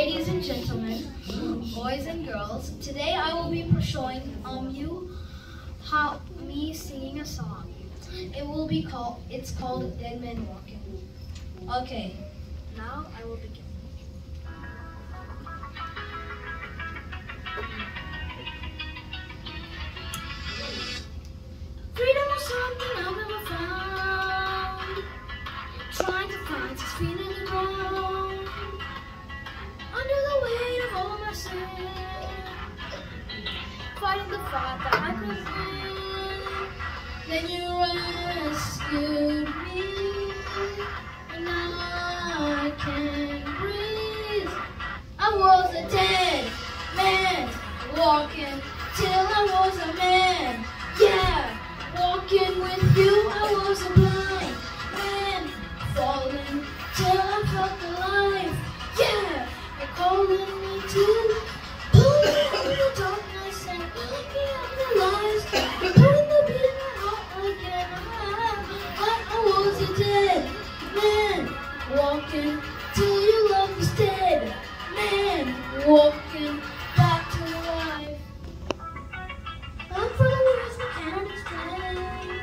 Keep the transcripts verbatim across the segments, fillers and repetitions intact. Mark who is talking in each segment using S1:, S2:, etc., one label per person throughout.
S1: Ladies and gentlemen, boys and girls, today I will be showing um you how me singing a song. It will be called it's called Dead Man Walking. Okay, now I will begin. Freedom was something I've never found. Trying to find six feet in the ground. Under the weight of all my sin, fighting the fight that I could win. Then you rescued me, and now I can't breathe. I was a dead man, walking till I was a man. Yeah, walking with you, I was a blind man, falling till I felt alive. Yeah, you're calling me to pull me out of the darkness and pulling me out of the lies. You're putting the beat in my heart again. I, I was a dead man, walking till your love was dead. Man, walking back to life. I'm for the words I can't explain.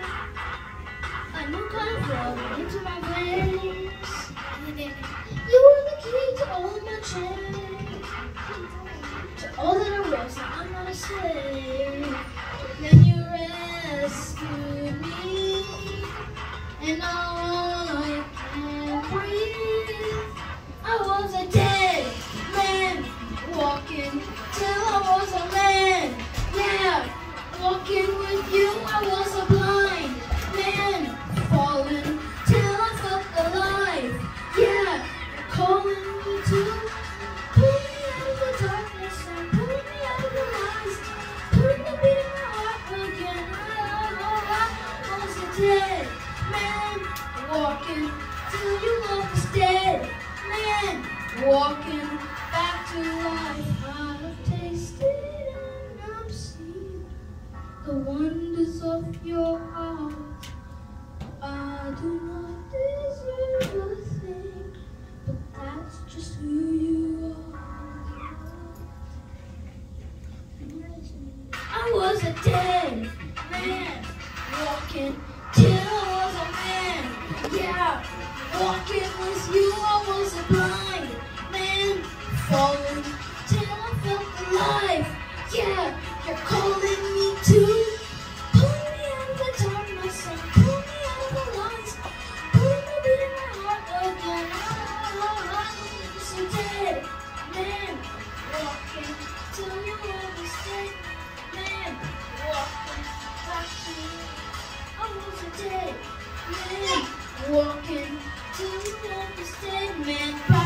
S1: A new kind of love into my veins. You were the key to all of my chains, to all that I was, and I'm not a slave. Then you rescued me, and now I can't breathe. I was a dead man, walking till I was a man. Yeah, walking with you, I was a blind man, falling till I felt alive. Yeah, you're calling me to pull me out of the darkness and pull me out of the lies, putting the beat in my heart again. I was a dead man, walking till your love was dead. Man, walking back to life. I've tasted and I've seen the wonders of your heart. I do not deserve a thing, but that's just who you are. I was a dead man, walking till I was a man. Yeah, walking with you, I was a blind man, falling till I felt alive. Yeah, you're calling me to pull me out of the darkness and pull me out of the lights, put the beat in my heart again. I was a dead man, walking till you understand. Man, walking back to you. I was a dead man, walking till you understand. Man.